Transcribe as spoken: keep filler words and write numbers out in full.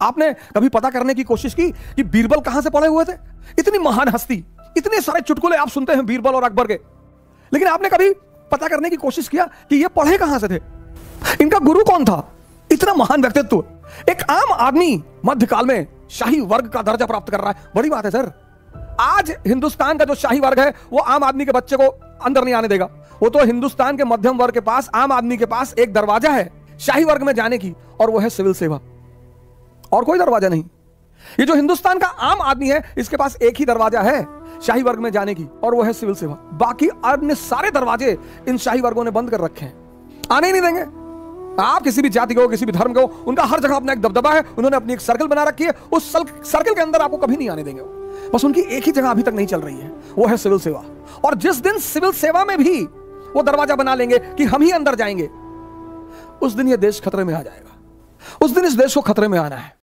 आपने कभी पता करने की कोशिश की कि बीरबल कहां से पढ़े हुए थे? इतनी महान हस्ती, इतने सारे चुटकुले आप सुनते हैं बीरबल और अकबर के, लेकिन आपने कभी पता करने की कोशिश किया कि ये पढ़े कहां से थे? इनका गुरु कौन था? इतना महान व्यक्तित्व एक आम आदमी मध्यकाल में शाही वर्ग का दर्जा प्राप्त कर रहा है। बड़ी बात है सर। आज हिंदुस्तान का जो शाही वर्ग है वो आम आदमी के बच्चे को अंदर नहीं आने देगा। वो तो हिंदुस्तान के मध्यम वर्ग के पास, आम आदमी के पास एक दरवाजा है शाही वर्ग में जाने की, और वो है सिविल सेवा, और कोई दरवाजा नहीं। ये जो हिंदुस्तान का आम आदमी है इसके पास एक ही दरवाजा है शाही वर्ग में जाने की, और वो है सिविल सेवा। बाकी अन्य सारे दरवाजे इन शाही वर्गों ने बंद कर रखे हैं, आने ही नहीं देंगे। आप किसी भी जाति को, किसी भी धर्म को, उनका हर जगह अपना एक दबदबा है, उन्होंने अपनी एक सर्कल बना रखी है, उस सर्कल के अंदर आपको कभी नहीं आने देंगे। बस उनकी एक ही जगह अभी तक नहीं चल रही है, वो है सिविल सेवा। और जिस दिन सिविल सेवा में भी वो दरवाजा बना लेंगे कि हम ही अंदर जाएंगे, उस दिन ये देश खतरे में आ जाएगा। उस दिन इस देश को खतरे में आना है।